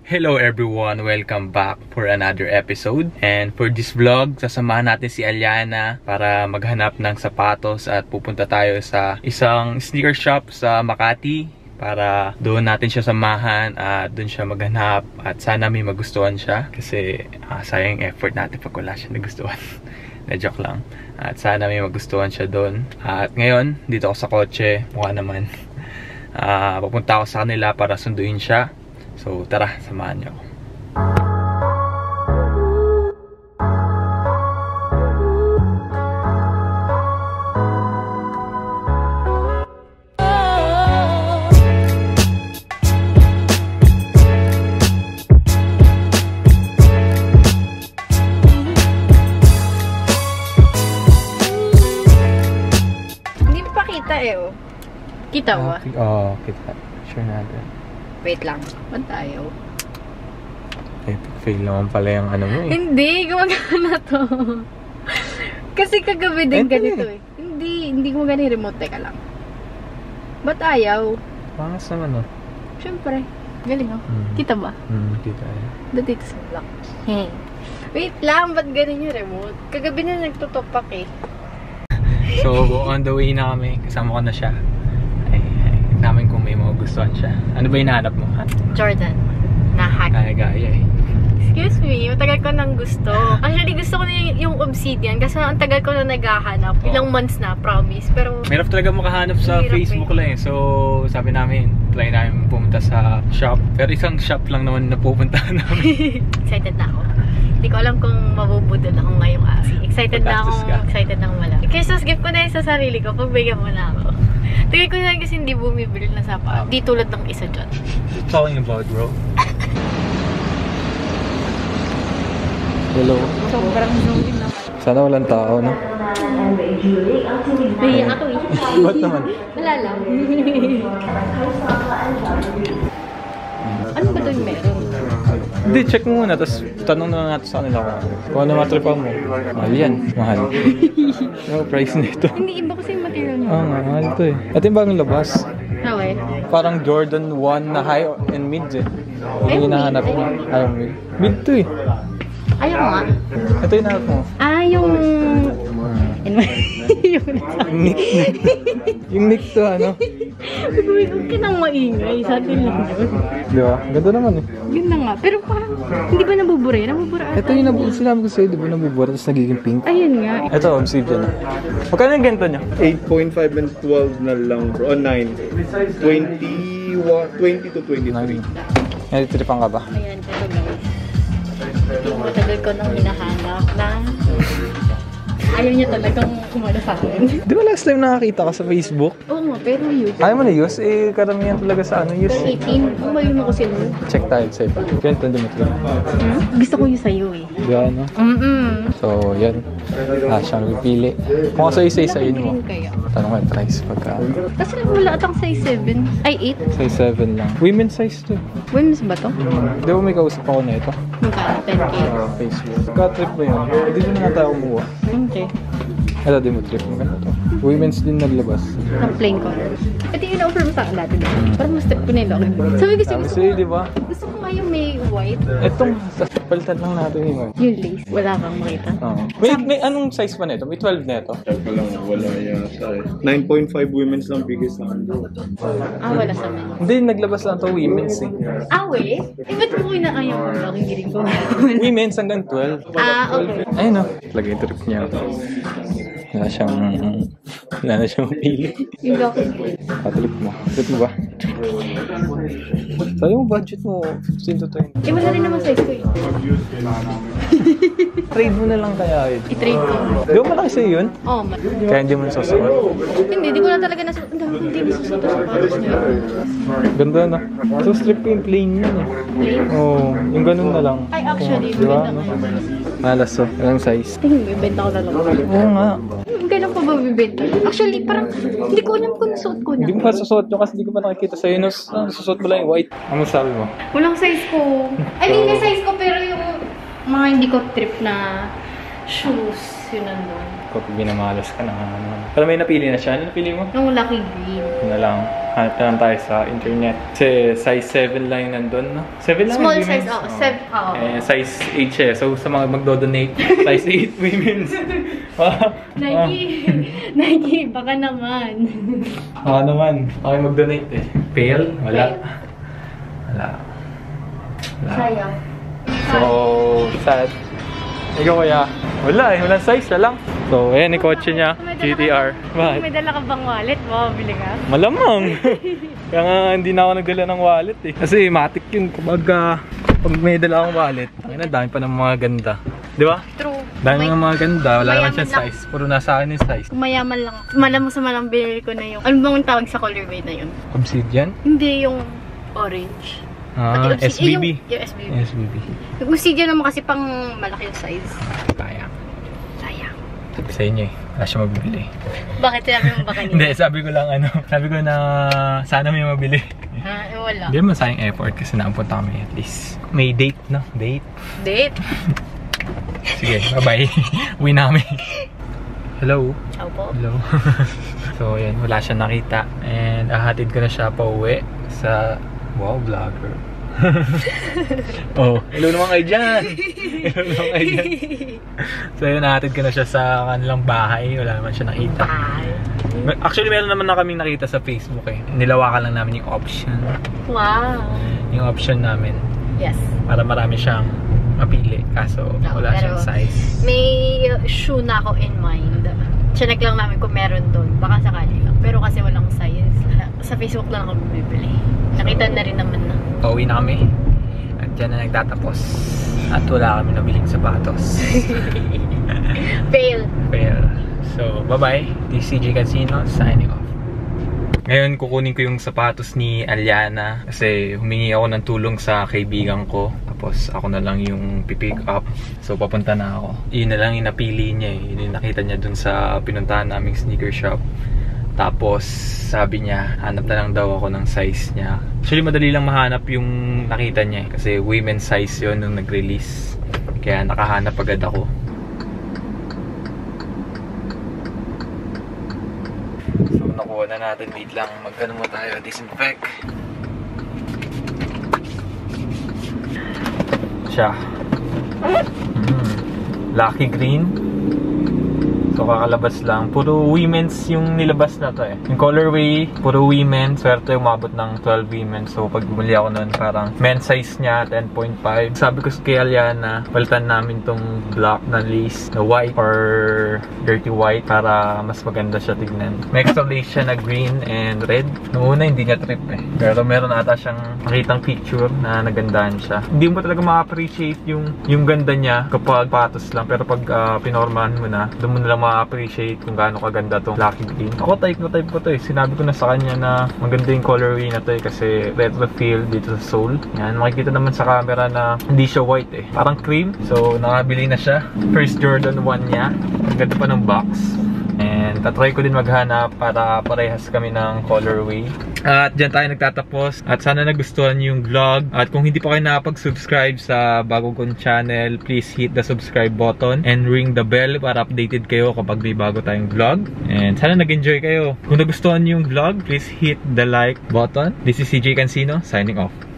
Hello everyone! Welcome back for another episode. And for this vlog, sasamahan natin si Aliana para maghanap ng sapatos at pupunta tayo sa isang sneaker shop sa Makati para doon natin siya samahan at doon siya maghanap at sana may magustuhan siya kasi sayang effort natin pag wala siya nagustuhan. Na-joke lang. At sana may magustuhan siya doon. At ngayon, dito ako sa kotse. Mukha naman. Papunta ako sa kanila para sunduin siya. So, tara, samahan niyo ako. Hindi pa kita oh. Kita ba? Oo, kita. Sure natin. Wait lang. Ba't tayo? Epic fail naman pala yung ano mo eh. Hindi, gumagana to. Kasi kagabi din ganito eh. Hindi gumagana yung remote. Teka lang. Ba't ayaw? Pangas naman oh. Siyempre. Galing oh. Kita ba? Kita eh. Ba't ito sa block? Wait lang, ba't ganun yung remote? Kagabi na nagtutupak eh. So, on the way na kami. Kasama ko na siya. Namin kung may magustuhan siya. Ano ba hinahanap mo? Ha? Jordan. Na-hack. Gaya eh. Excuse me, matagal ko nang gusto. Actually, gusto ko na yung Obsidian kasi ang tagal ko na naghahanap. Ilang months na, promise. Pero mahirap talaga makahanap sa Facebook lang eh. So, sabi namin, try namin pumunta sa shop. Pero isang shop lang naman na pupuntahan namin. Excited na ako. Hindi ko alam kung mabubudol ako ngayong araw. Excited na ako. Excited na ako malaki. Christmas gift ko na yun sa sarili ko. Pagbigyan mo na ako. Tagay ko na lang kasi hindi bumibili na sapat. Di tulad ng isa dyan. What talking about, bro? Hello. Sobrang zooming na. Sana walang tao, no? Ay, ako eh. Ba't naman? Wala lang. Ano ba doon meron? Hindi, check mo muna. Tapos tanong na natin sa kanila kung ano matripa mo. Mahal yan. Mahal. No price nito. Hindi, iba kasi yung material niya. Oo nga, mahal ito eh. Ito yung bagong labas. Okay. Parang Jordan 1 na high and mid eh. Yung hinahanap mo. Ayaw mid. Mid to eh. Ayaw nga. Ito yung hinahanap mo. Yung... Yung nick to ano. Huwag ka nang maingay. Sa atin lang yun. Di ba? Ganda naman eh. Ganda nga. Pero parang hindi ba nabubura? Nabubura ata. Ito yung sinabi ko sa'yo, di ba nabubura tapos nagiging pink? Ayun nga. Ito, Obsidian na. Magkano yung ganito niya? 8.5 and 12 na lang bro. O 9. 20 to 23. Nalitripan ka ba? Ayan, pero guys. Yung matagal ko nang hinahanap na ayaw niya talagang kumala sa akin. Di ba last time nakakita ka sa Facebook? Oo nga, pero use. Ayaw mo na use? Eh, karamihan talaga sa ano use. Pero 18, umayo mo ko sila. Check tayo sa iba. Ganito din mo ito. Gusto ko yung sa'yo eh. Yan, no? So, yan. Siyang pipili. Kung ako sa isa-isain mo. Kaya. Tanong ka, price pagka. Kasi wala atang size 7. Ay, 8. Size 7 lang. Women's size to. Women's ba to? Di ba may kausap ako na ito? Magkano? 10K. Facebook. Ka-trip mo yun. Dito na tayo kumuha. Okay. Ito din mo trip mo ganito. Women's din naglabas. Ng plain color. Ito yung na-offer mo sa akin dati. Parang mas-step ko na yung laki. Sabi gusto Sa'yo, di ba? Gusto ko nga yung may white. Itong, palitan lang natin yun. Yung lace. Wala kang makita. Oo. May anong size pa nito? May 12 nito? Check ko lang, wala yata eh. 9.5 women's lang biggest lang bro. Wala sa men. Hindi, naglabas lang to women's eh. Eh? Ba't mo inayaw ko? Nakikinig ko. Women's hanggang 12. Okay. Ayun o. Lagay yung trip niya. Wala na siyang mapili. Yung laki. Trip mo. Trip mo ba? So yung budget mo, 15 to 20. Wala rin naman size ko eh. Trade mo na lang kaya yun. I-trade ko. Di ba malaki sa'yo yun? Oo, Kaya hindi mo nasusuot. Hindi ko na talaga nasuot. Hindi nasusuot sa paros na yun. Ganda na. So strip ko yung plain yun eh. Plain? Oo, yung ganun na lang. Ay, actually, Di ba? maganda nga yun. Malas to. Anong size? Tingin mo, ibenta ko na lang. Oo nga. Kailan pa ba bibenta? Actually, parang hindi ko alam kung nasuot ko na. Hindi mo pa susuot nyo kasi hindi ko pa nakikita sa'yo. Susuot mo lang yung white. Ano sabi mo? Walang size ko. I mean, may size ko pero yung mga hindi ko trip na shoes, yun nandun. Kapag binamalas ka na. Pero may napili na siya. Ano napili mo? Yung lucky green. Yun na lang. Hanap na lang tayo sa internet. Kasi size 7 lang yung nandun, no? 7 lang Small yung size, women's. 7. Eh, size 8 siya. So, sa mga magdo-donate, size 8 women's. Nike, baka naman. Baka naman. Okay mag-donate eh. Pail? Wala. Wala. Sayang. So, sad. Ikaw kaya? Wala eh. Walang size na lang. So, ayan yung kotse niya. GTR. Bakit? May dala ka bang wallet? Makabili ka? Malamang. Kaya nga hindi na ako nagdala ng wallet eh. Kasi matik yun kapag pag may dala akong wallet. Ang dami pa ng mga ganda. Di ba? True. Dami ng mga ganda. Wala naman mayaman siyang size. Puro nasa akin yung size. Kung mayaman lang. Malamang sa malang binili ko na yung... Ano bang tawag sa colorway na yun? Obsidian? Hindi yung orange. Ah, Pati SBB. Yung SBB. SBB. Yung obsidian naman kasi pang malaki yung size. Sayang. Sayang. Sabi sa inyo eh. Wala siya mabibili. Bakit sinabi mo ba kanina? Hindi, sabi ko lang ano. Sabi ko na sana may mabili. Ha? Wala. Hindi naman sayang effort kasi napunta kami at least. May date no? Date. Date? Sige, bye-bye. Uwi namin. Hello. Opo. Hello. So, yan. Wala siya nakita. And ahatid ko na siya pa uwi sa... Wow, vlogger. Oh, hello naman kayo dyan. Hello naman kayo dyan. So, yun, ahatid ko na siya sa kanilang bahay. Wala naman siya nakita. Actually, meron naman na kaming nakita sa Facebook eh. Nilawakan lang namin yung option. Wow. Yung option namin. Yes. Para marami siyang mapili. Kaso, wala siyang size. May shoe na ako in mind. Chinek lang namin kung meron doon. Baka sakali lang. Pero kasi walang size. Sa Facebook lang ako bibili. Nakita na rin naman na. Pauwi na kami. At dyan na nagtatapos. At wala kami nabiling sapatos. Fail. Fail. So, bye-bye. This is CJ Cansino, signing off. Ngayon, kukunin ko yung sapatos ni Aliana. Kasi humingi ako ng tulong sa kaibigan ko. Tapos ako na lang yung pipick up. So, papunta na ako. Yun na lang yung napili niya eh. Yun yung nakita niya dun sa pinuntahan naming sneaker shop. Tapos, sabi niya, hanap na lang daw ako ng size niya. Actually, madali lang mahanap yung nakita niya eh. Kasi women's size yun nung nag-release. Kaya nakahanap agad ako. So, nakuha na natin. Wait lang. Mag-ano mo tayo. Disinfect. Siya. Lucky green. So, kakalabas lang. Puro women's yung nilabas na to eh. Yung colorway, puro women's. Swerte umabot ng 12 women's. So, pag bumili ako nun, parang men's size niya, 10.5. Sabi ko kay Aliana, palitan namin tong black na lace, na white or dirty white para mas maganda siya tignan. May extra lace siya na green and red. Noong una, hindi niya trip eh. Pero meron ata siyang nakitang picture na nagandahan siya. Hindi mo talaga ma-appreciate yung ganda niya kapag patos lang. Pero pag pinormahan mo na, doon mo na lang ma-appreciate kung gaano kaganda tong Lucky Green. Ako type ko to eh. Sinabi ko na sa kanya na maganda yung colorway na to eh kasi retro feel dito sa sole. Yan, makikita naman sa camera na hindi siya white eh. Parang cream. So, nakabili na siya. First Jordan 1 niya. Ang ganda pa ng box. And tatry ko din maghanap para parehas kami ng colorway. At dyan tayo nagtatapos. At sana nagustuhan yung vlog. At kung hindi pa kayo nakapag-subscribe sa bago kong channel, please hit the subscribe button and ring the bell para updated kayo kapag may bago tayong vlog. And sana nag-enjoy kayo. Kung nagustuhan yung vlog, please hit the like button. This is CJ Cansino, signing off.